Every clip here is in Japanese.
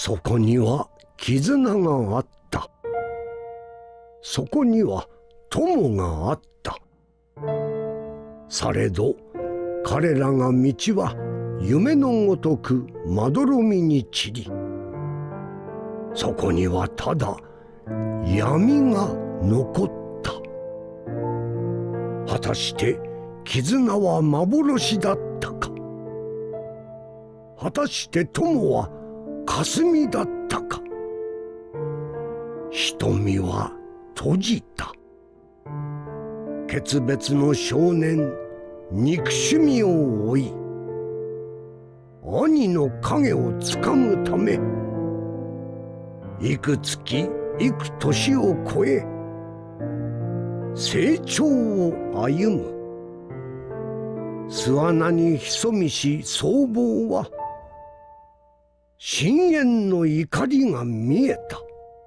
そこには絆があった。そこには友があった。されど彼らが道は夢のごとくまどろみに散り、そこにはただ闇が残った。果たして絆は幻だったか。果たして友は霞だったか。瞳は閉じた。決別の少年、憎しみを追い、兄の影をつかむため、幾月幾年を超え成長を歩む。巣穴に潜みし僧帽は深淵の怒りが見えた。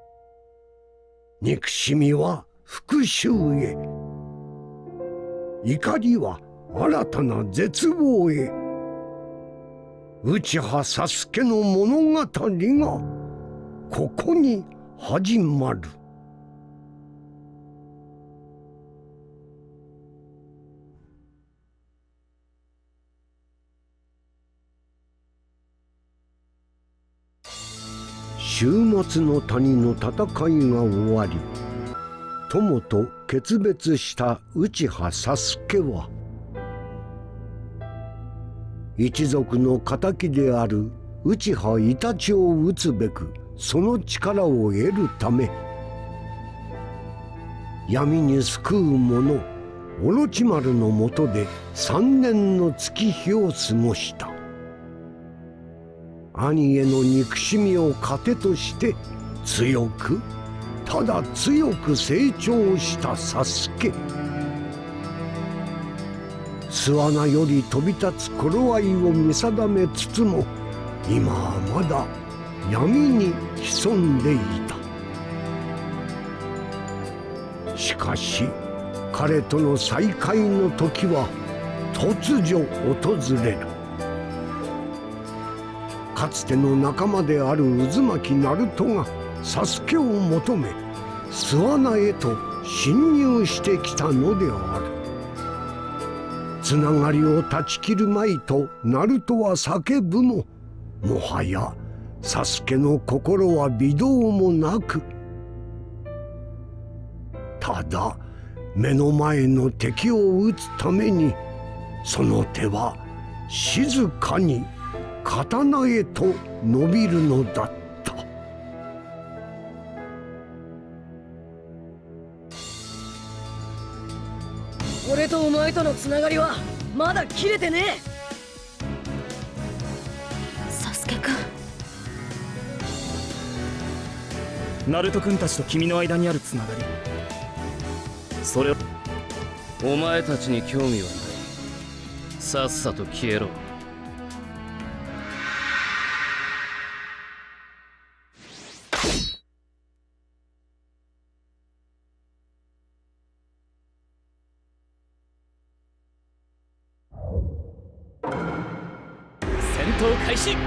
憎しみは復讐へ、怒りは新たな絶望へ。内葉佐助の物語がここに始まる。終末の谷の戦いが終わり、友と決別した内葉佐助は、一族の敵である内葉イタチを討つべくその力を得るため、闇に救う者オロチマルのもとで3年の月日を過ごした。兄への憎しみを糧として強く、ただ強く成長した佐助。巣穴より飛び立つ頃合いを見定めつつも、今はまだ闇に潜んでいた。しかし彼との再会の時は突如訪れる。かつての仲間である渦巻鳴門が佐助を求め巣穴へと侵入してきたのである。つながりを断ち切るまいと鳴門は叫ぶも、もはや佐助の心は微動もなく、ただ目の前の敵を討つためにその手は静かに刀へと伸びるのだった。 俺とお前とのつながりはまだ切れてねえ。 サスケくん、 ナルト君たちと君の間にあるつながり、それをお前たちに興味はない。さっさと消えろ。 戦闘開始。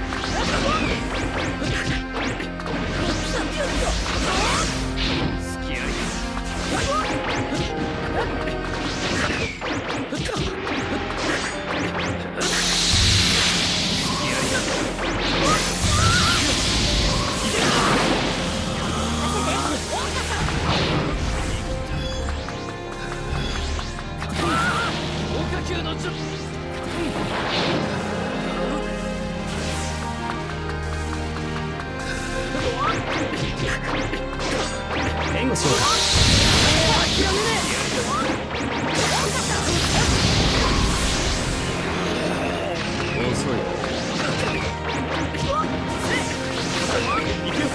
援護しようか。 諦めね遅い。 行くよ。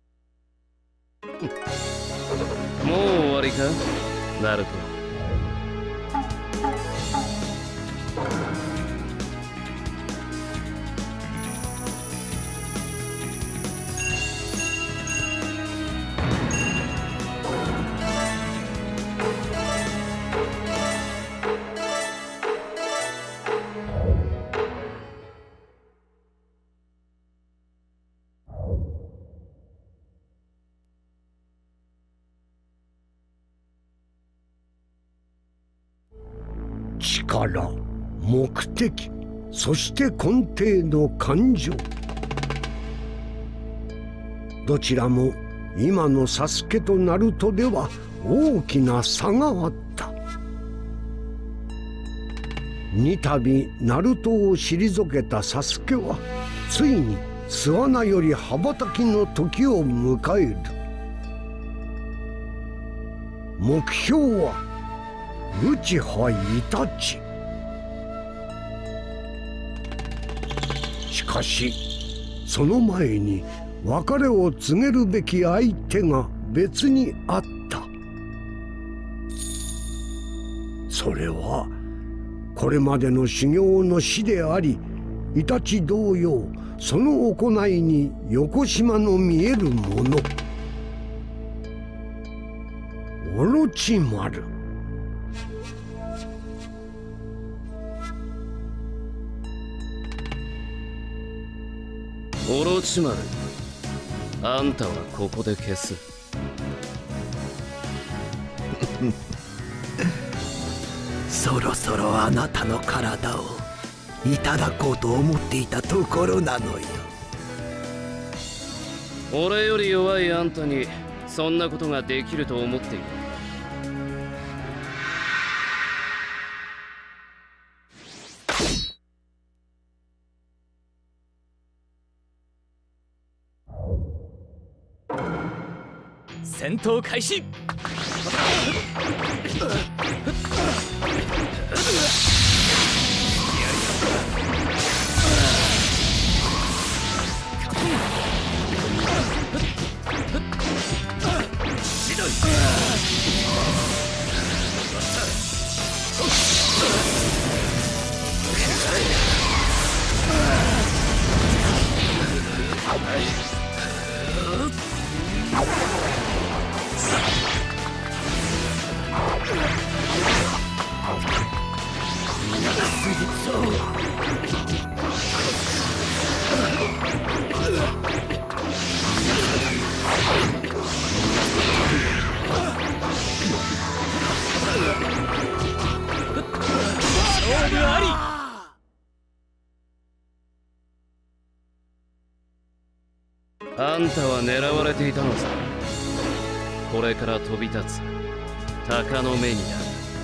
もう終わりか、ナルト。 力、目的、そして根底の感情、どちらも今のサスケとナルトでは大きな差があった。二度ナルトを退けたサスケはついに巣穴より羽ばたきの時を迎える。目標は内葉イタチ。しかしその前に別れを告げるべき相手が別にあった。それはこれまでの修行の師であり、イタチ同様その行いに横島の見えるもの、オロチマル。 オロチマル、あんたはここで消す。 そろそろあなたの体をいただこうと思っていたところなのよ。 俺より弱いあんたにそんなことができると思っている。 戦闘開始。 あんたは狙われていたのさ。これから飛び立つ鷹の目になる。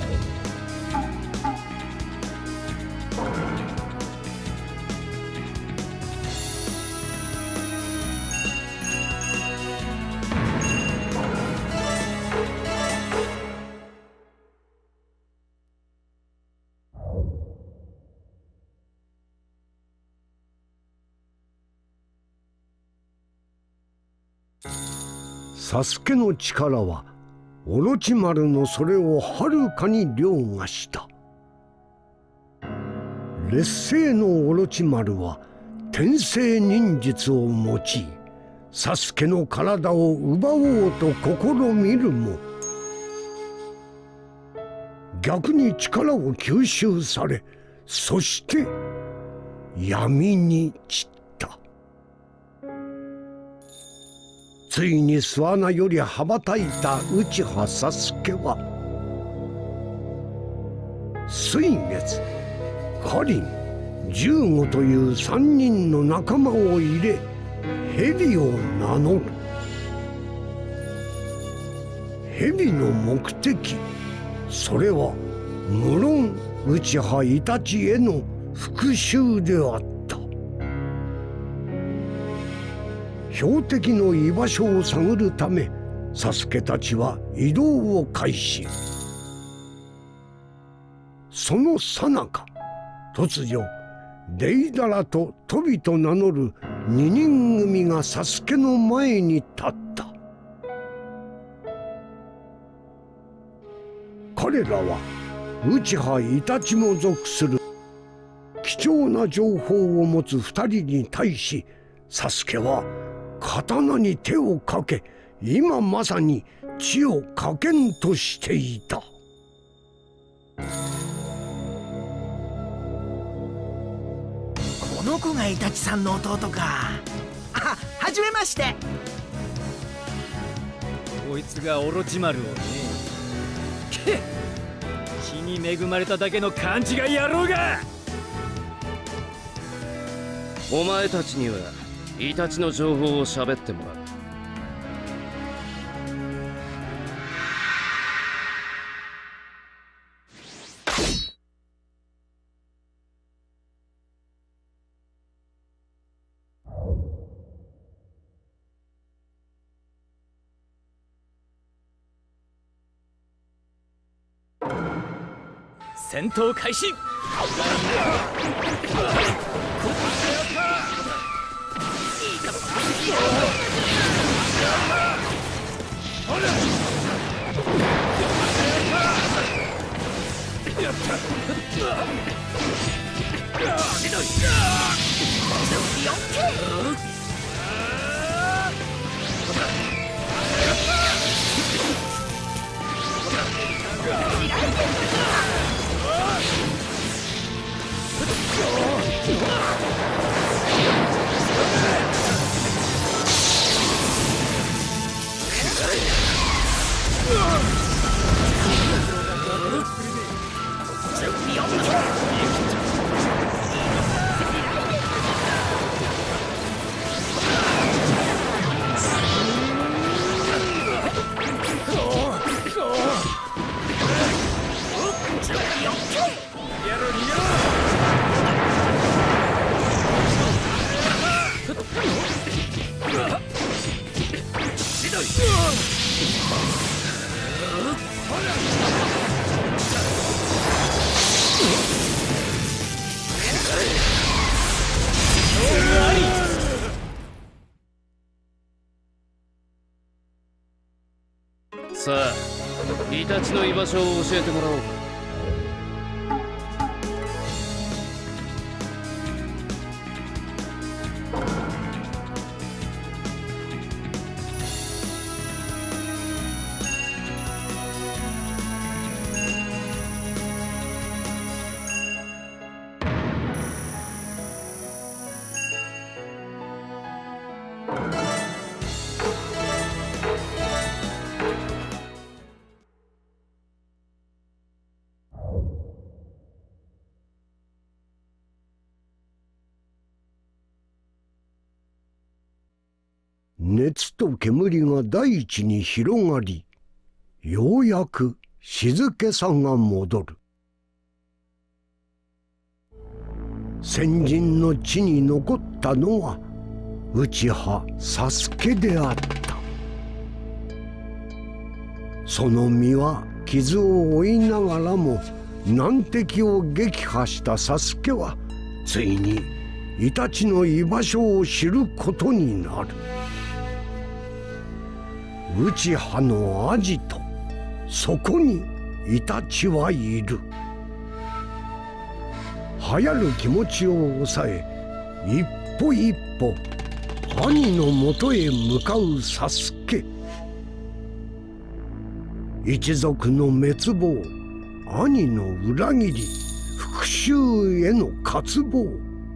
サスケの力はオロチマルのそれをはるかに凌駕した。劣勢のオロチマルは天聖忍術を用いサスケの体を奪おうと試みるも、逆に力を吸収され、そして闇に散った。ついに巣穴より羽ばたいた内葉サスケは水月、カリン、ジュウゴという3人の仲間を入れ蛇を名乗る。蛇の目的、それは無論内葉イタチへの復讐であった。標的の居場所を探るためサスケたちは移動を開始。その最中、突如デイダラとトビと名乗る2人組がサスケの前に立った。彼らは内葉イタチも属する貴重な情報を持つ2人に対し、サスケは刀に手をかけ、今まさに血をかけんとしていた。 この子がイタチさんの弟か。はじめまして。 こいつがオロチマルをね。 気に恵まれただけの勘違い野郎が。 お前たちにはイタチの情報を喋ってもらう。 戦闘開始。 さあ、イタチの居場所を教えてもらおうか。 熱と煙が大地に広がり、ようやく静けさが戻る。先人の地に残ったのは内派佐助であった。その身は傷を負いながらも難敵を撃破した佐助はついにイタチの居場所を知ることになる。内派のアジト、そこにイタチはいる。流行る気持ちを抑え、一歩一歩兄のもとへ向かう佐助。一族の滅亡、兄の裏切り、復讐への渇望。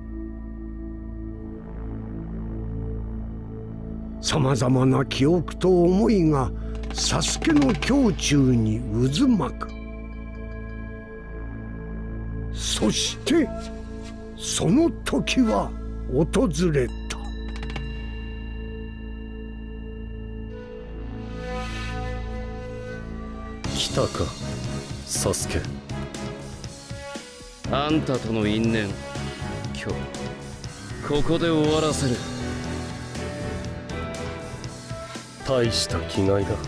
さまざまな記憶と思いが佐助の胸中に渦巻く。そしてその時は訪れた。 来たか、佐助。 あんたとの因縁、今日ここで終わらせる。 大した気概だ。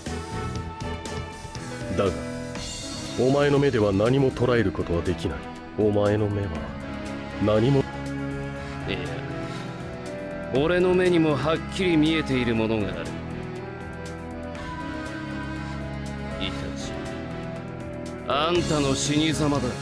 だがお前の目では何も捉えることはできない。お前の目は何も。 いや、俺の目にもはっきり見えているものがある。イタチ、あんたの死に様だ。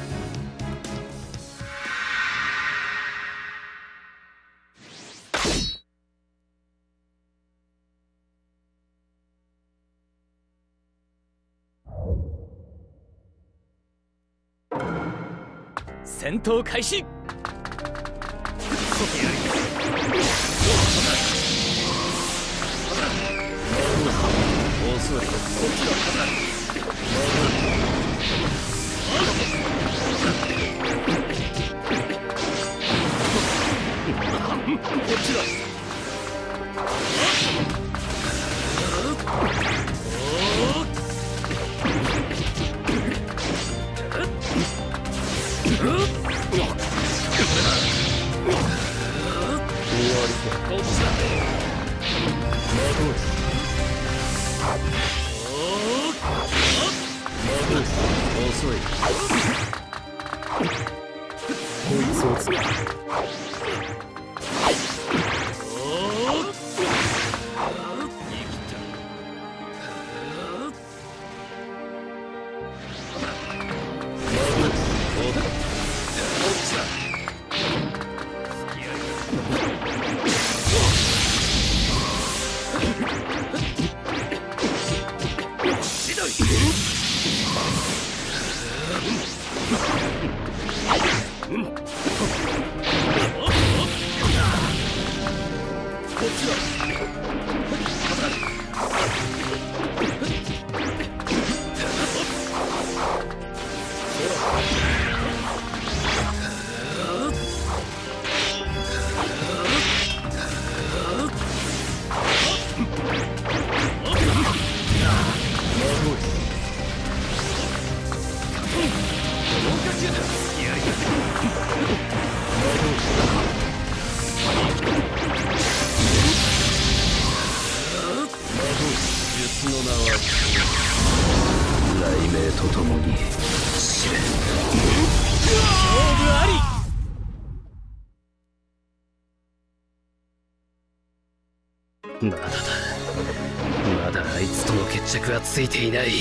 戦闘開始。 遅い。 まだあいつとの決着はついていない。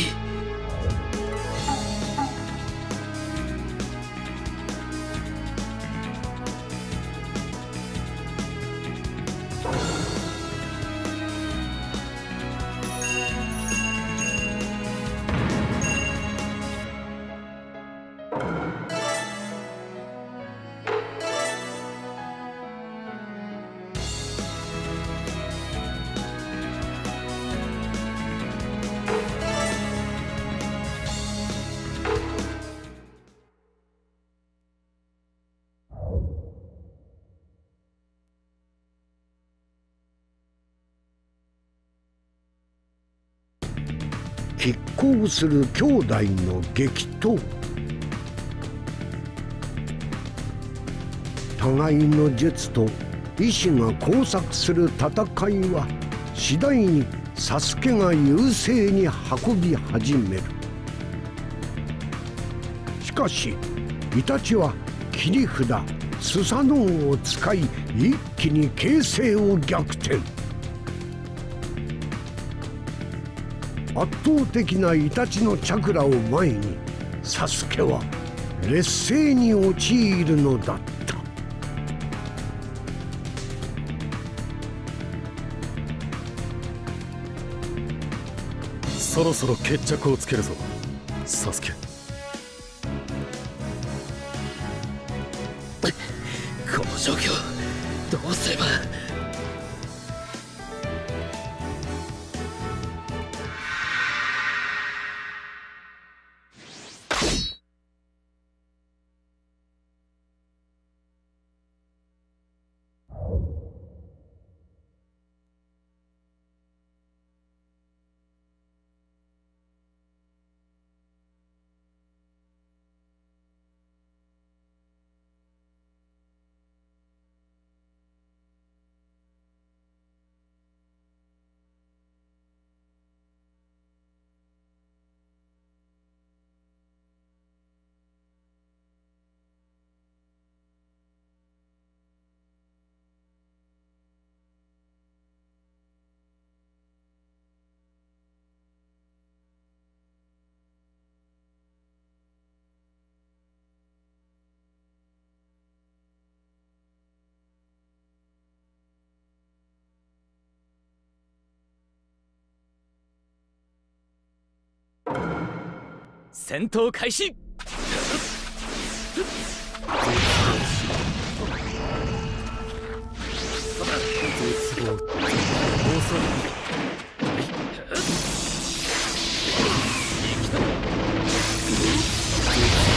拮抗する兄弟の激闘。互いの術と意志が交錯する戦いは次第にサスケが優勢に運び始める。しかしイタチは切り札スサノオを使い一気に形勢を逆転。圧倒的なイタチのチャクラを前にサスケは劣勢に陥るのだった。 そろそろ決着をつけるぞサスケ。 この状況どうすれば。 戦闘開始。 絶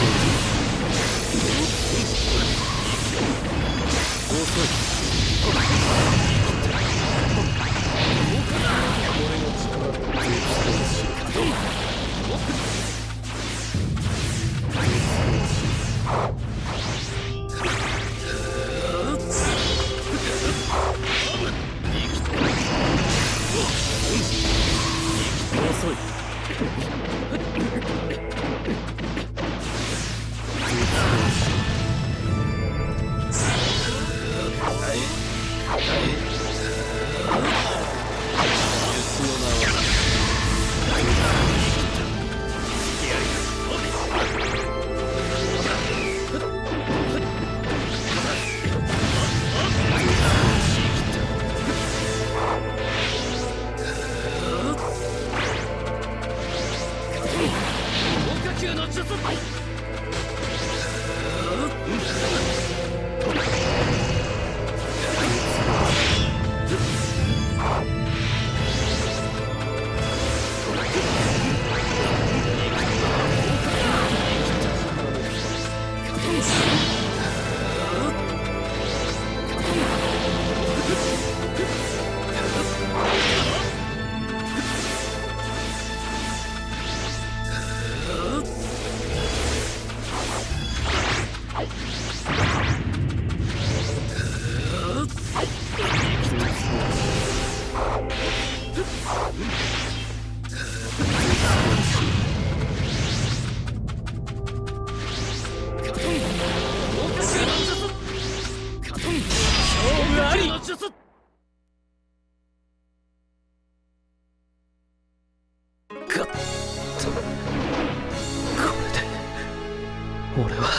俺は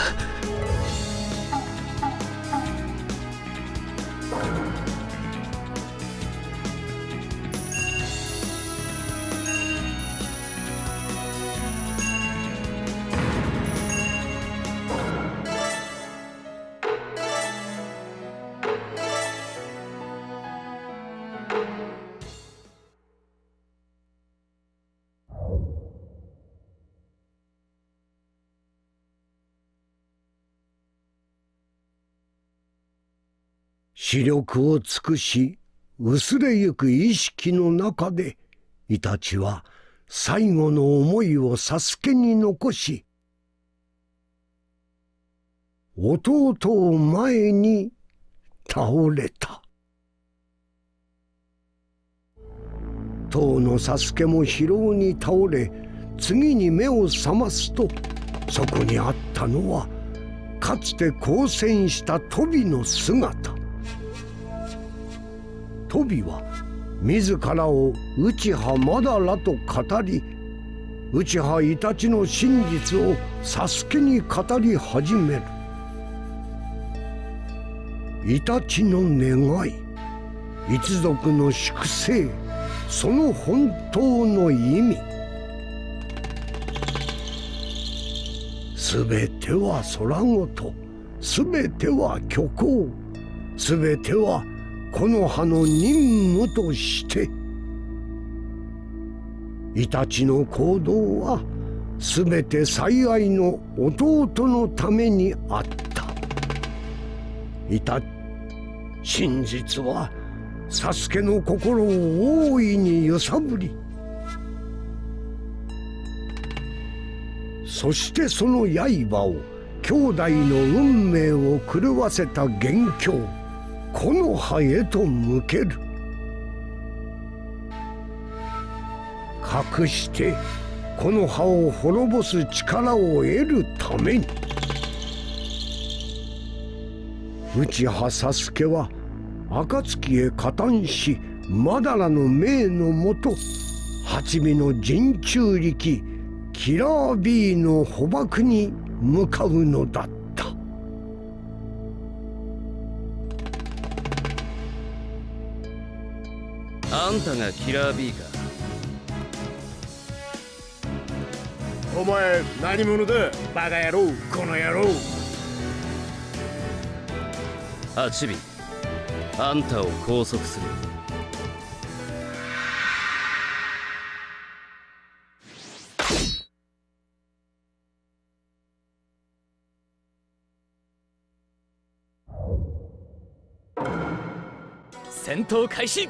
視力を尽くし薄れゆく意識の中でイタチは最後の思いをサスケに残し弟を前に倒れた。当のサスケも疲労に倒れ次に目を覚ますとそこにあったのはかつて交戦したトビの姿。トビは自らを内葉マダラと語り内葉イタチの真実をサスケに語り始める。イタチの願い、一族の粛清、その本当の意味、すべては空ごと、すべては虚構、すべては木の葉の任務としてイタチの行動はすべて最愛の弟のためにあった。真実はサスケの心を大いに揺さぶりそしてその刃を兄弟の運命を狂わせた元凶木の葉へと向ける。隠して木の葉を滅ぼす力を得るために内葉サスケは暁へ加担しマダラの命のもと八尾の陣中力キラー B の捕獲に向かうのだった。 あんたがキラー B か。 お前何者だバカ野郎この野郎。 八尾、あんたを拘束する。 戦闘開始。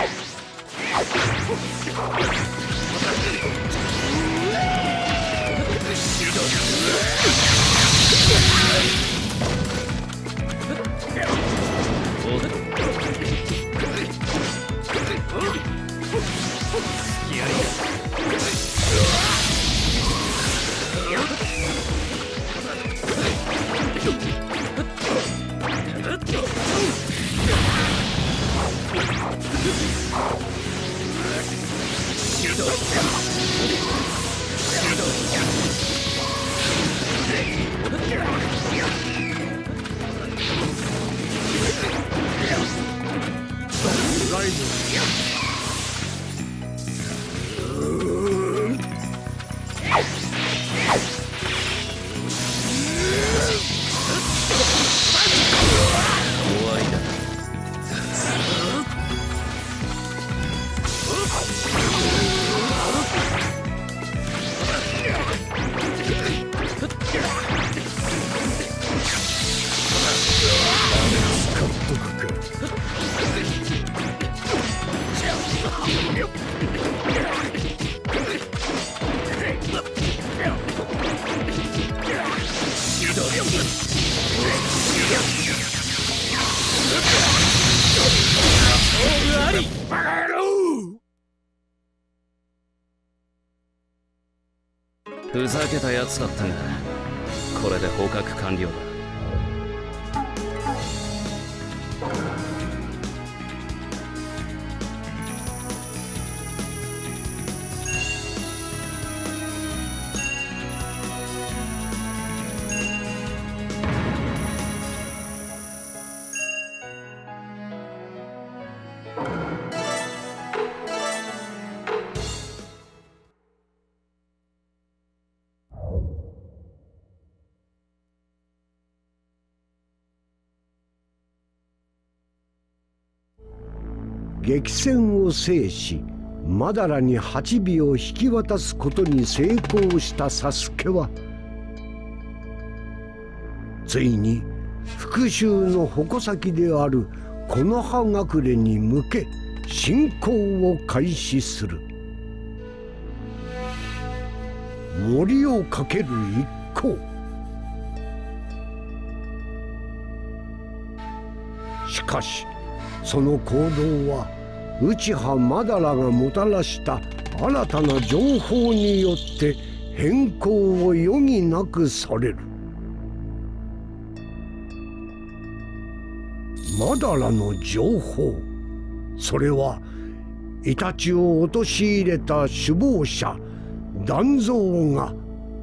ふざけたやつだったが、これで捕獲完了だ。 激戦を制しマダラに8尾を引き渡すことに成功したサスケは、ついに復讐の矛先である木の葉隠れに向け進行を開始する。森を駆ける一行。しかしその行動は内葉マダラがもたらした新たな情報によって変更を余儀なくされる。マダラの情報、それはイタチを陥れた首謀者団蔵が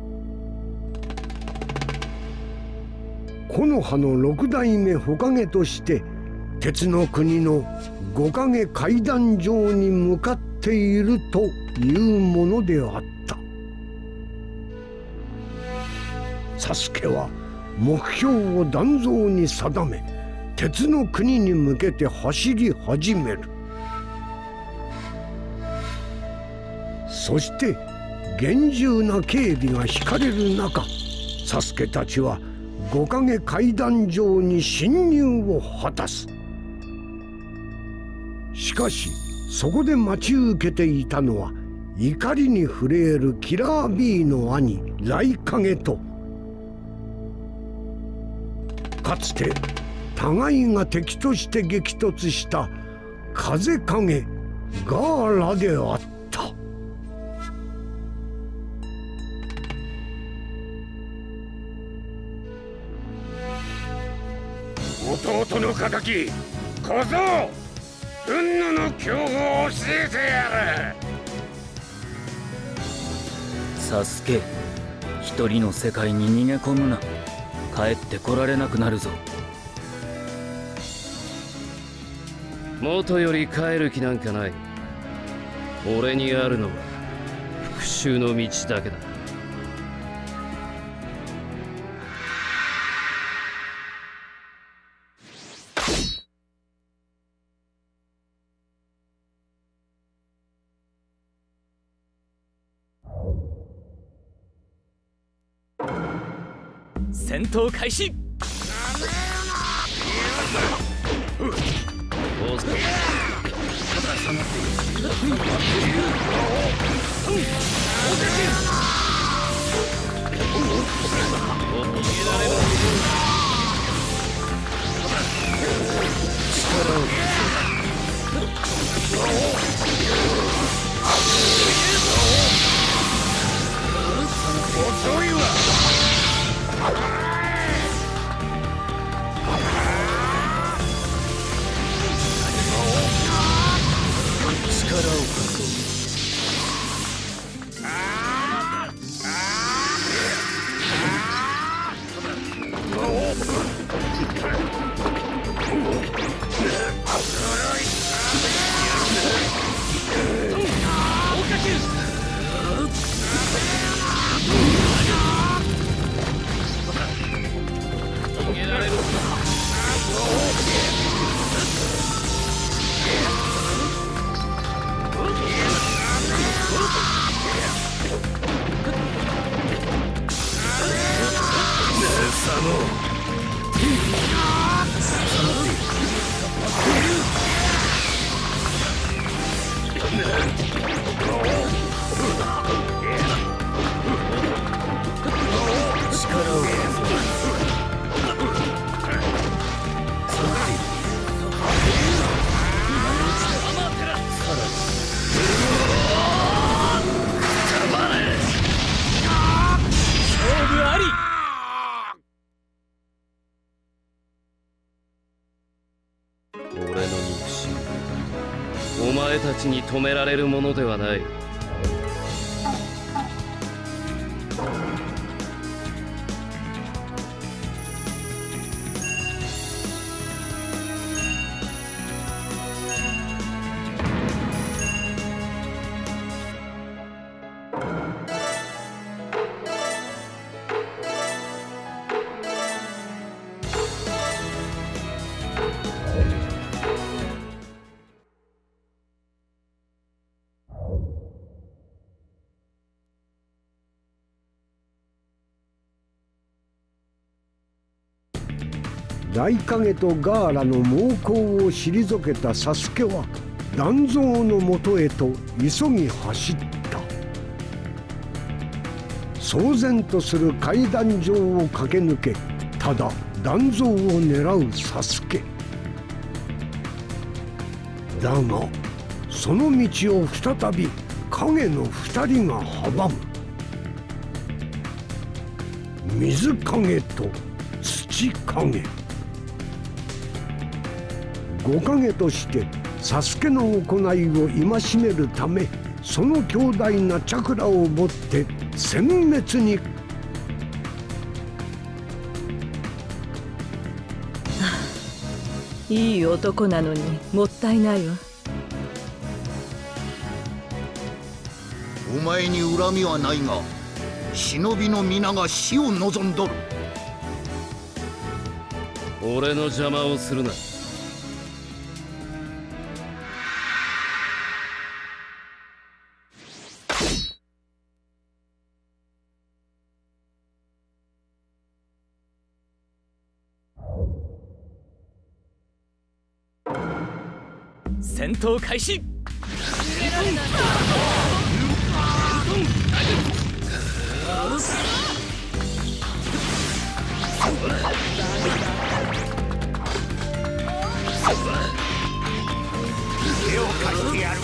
木の葉の6代目火影として鉄の国の五影階段上に向かっているというものであった。サスケは目標を団蔵に定め、鉄の国に向けて走り始める。そして厳重な警備が敷かれる中、サスケたちは五影階段上に侵入を果たす。しかしそこで待ち受けていたのは怒りに震えるキラー B の兄雷影と、かつて互いが敵として激突した風影ガーラであった。 弟の敵小僧、雲野の境遇を教えてやる。 サスケ、一人の世界に逃げ込むな。帰ってこられなくなるぞ。 元より帰る気なんかない。俺にあるのは復讐の道だけだ。 戦闘開始。 遅いわ。お前たちに止められるものではない。 大影とガーラの猛攻を退けたサスケは団蔵のもとへと急ぎ走った。騒然とする階段状を駆け抜け、ただ団蔵を狙うサスケだが、その道を再び影の2人が阻む。水影と土影。五影としてサスケの行いを戒めるため、その強大なチャクラを持って殲滅に。 いい男なのにもったいないわ。 お前に恨みはないが、忍びの皆が死を望んどる。 俺の邪魔をするな。 戦闘開始。 手を貸してやる。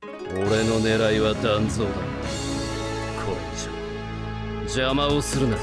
俺の狙いは断蔵だ。これ以上邪魔をするな。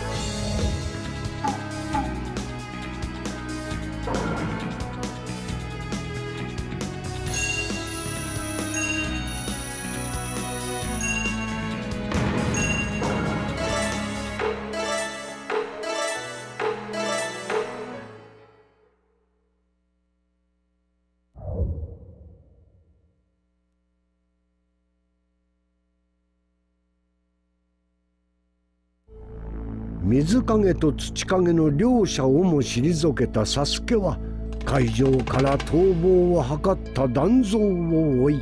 水影と土影の両者をも退けた佐助は海上から逃亡を図った断蔵を追い、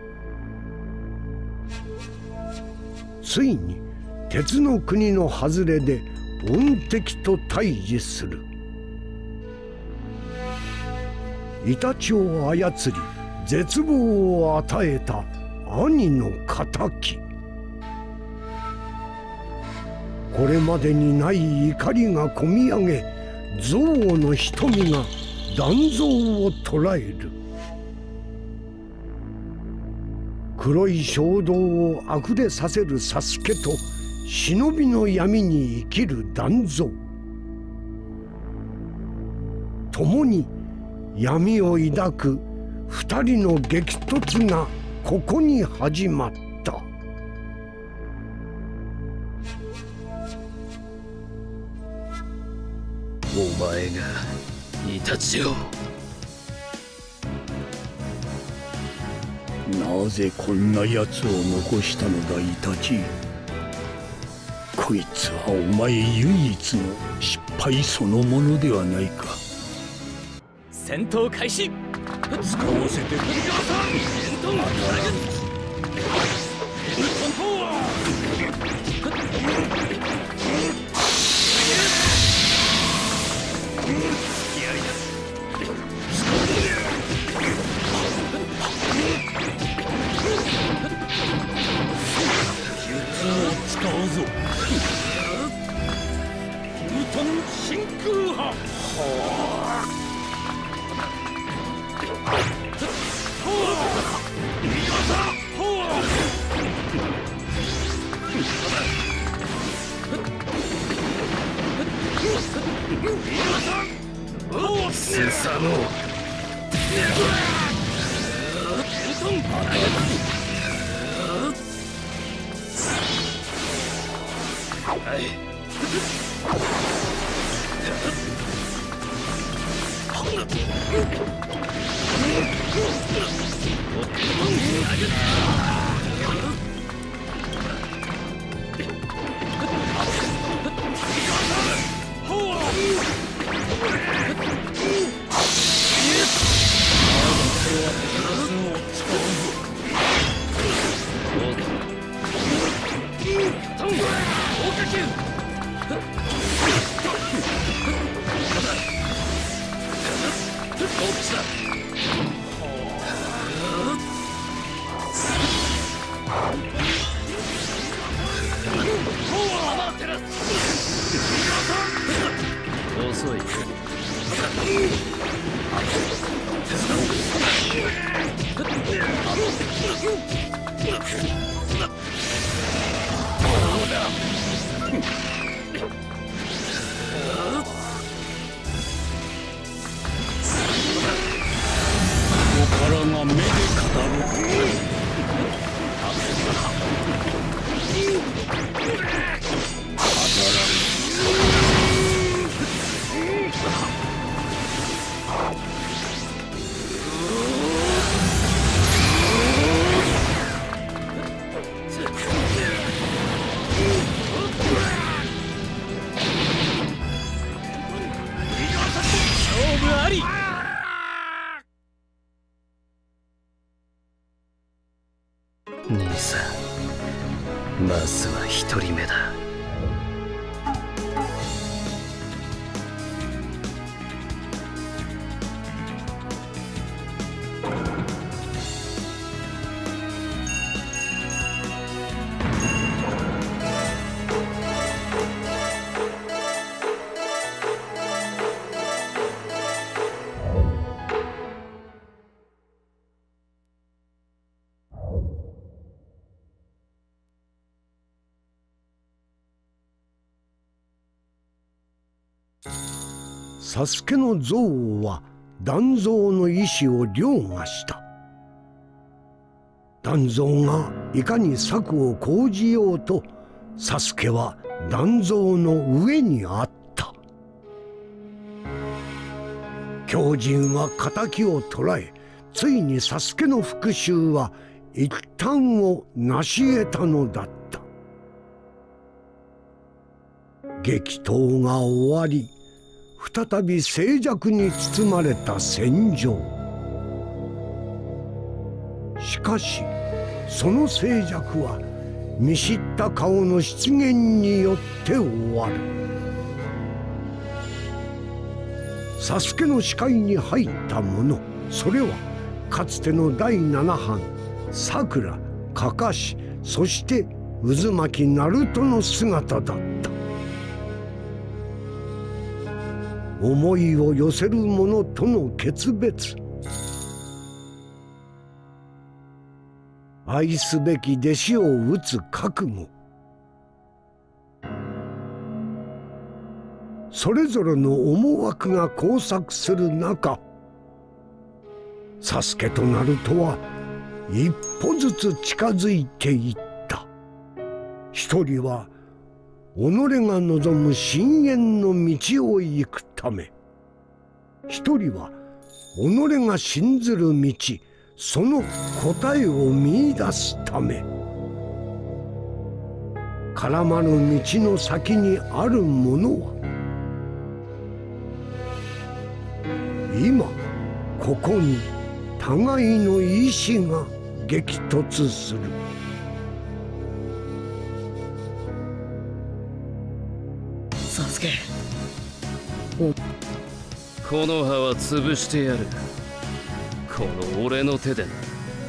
ついに鉄の国の外れで恩敵と対峙する。イタチを操り絶望を与えた兄の敵。これまでにない怒りがこみ上げ、憎悪の瞳が断蔵を捉える。黒い衝動をあふれさせる佐助と忍びの闇に生きる断蔵、共に闇を抱く二人の激突がここに始まった。 お前がイタチを。 なぜこんな奴を残したのだイタチ。こいつはお前唯一の失敗そのものではないか。 戦闘開始。 使わせてくれ。使うぞ。ニュートン真空波。 スサノ遅い。 力が目で語る。 勝負あり。 兄さん、まずは一人目だ。 サスケの憎悪は団蔵の意志を凌駕した。団蔵がいかに策を講じようと、サスケは団蔵の上にあった。狂人は敵を捕らえ、ついにサスケの復讐は一端を成し得たのだった。激闘が終わり、再び静寂に包まれた戦場。しかしその静寂は見知った顔の出現によって終わる。サスケの視界に入ったもの、それはかつての第七班さくら、かかし、そして渦巻ナルトの姿だった。思いを寄せる者との決別。愛すべき弟子を討つ覚悟。それぞれの思惑が交錯する中、サスケとナルトは一歩ずつ近づいていった。一人は己が望む深淵の道を行くため、一人は己が信ずる道、その答えを見出すため。絡まる道の先にあるものは、今ここに互いの意志が激突する。 サスケ、 この葉は潰してやる。この俺の手でな。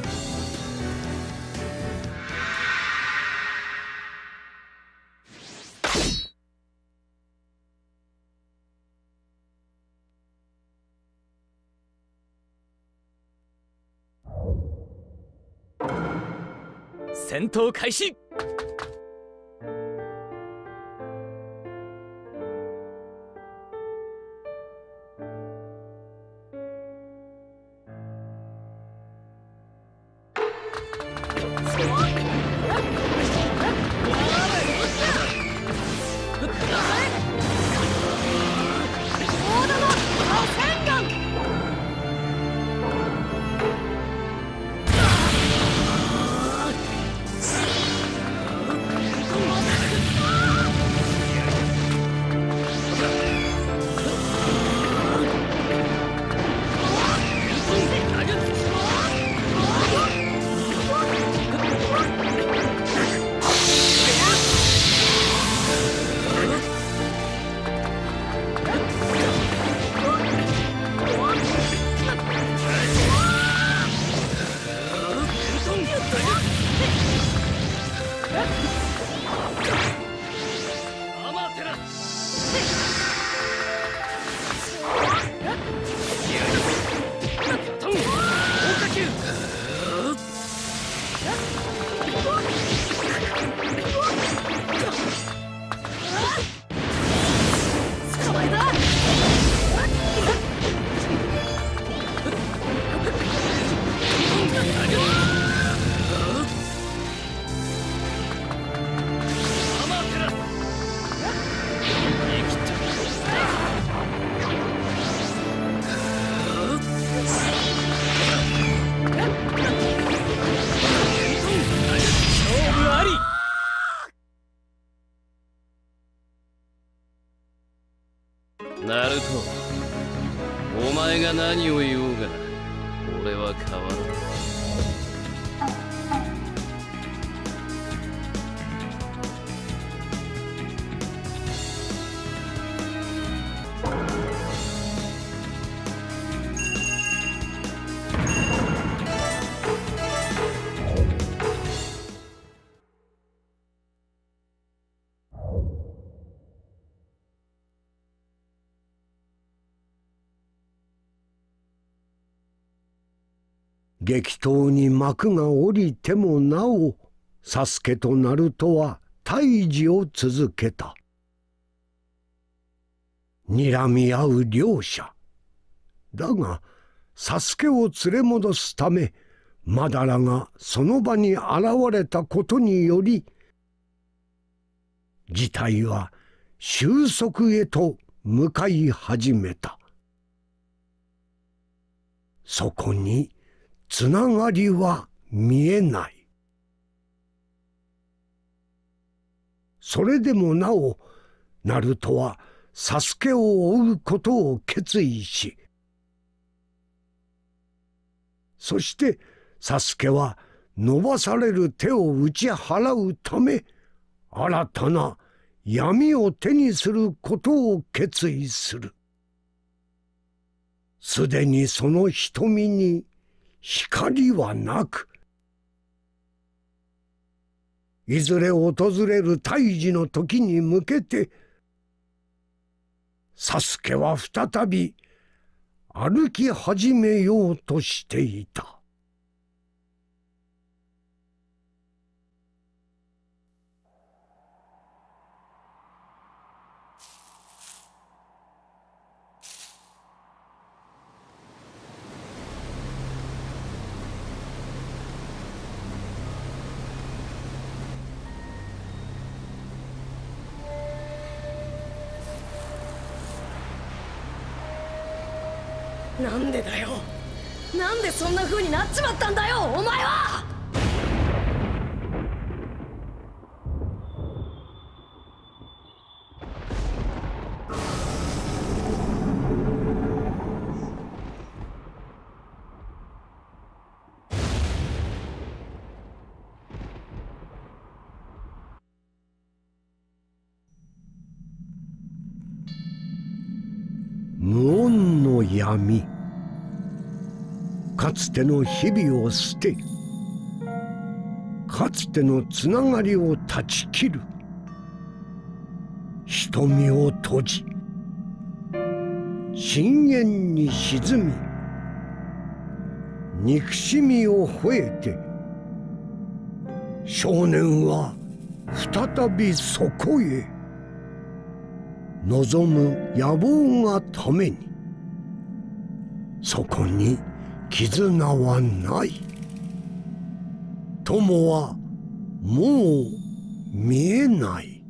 戦闘開始。 ナルト、お前が何を言おうが俺は変わらない。 激闘に幕が下りてもなお、サスケとナルトは対峙を続けた。 睨み合う両者。だがサスケを連れ戻すためマダラがその場に現れたことにより、事態は収束へと向かい始めた。そこにつながりは見えない。それでもなおナルトはサスケを追うことを決意し、そしてサスケは伸ばされる手を打ち払うため新たな闇を手にすることを決意する。すでにその瞳に光はなく、いずれ訪れる大治の時に向けてサスケは再び歩き始めようとしていた。 なんでだよ。なんでそんな風になっちまったんだよ、お前は。 無音の闇。かつての日々を捨て、かつてのつながりを断ち切る。瞳を閉じ深淵に沈み、憎しみを吠えて少年は再びそこへ。望む野望がためにそこに絆はない。友はもう見えない。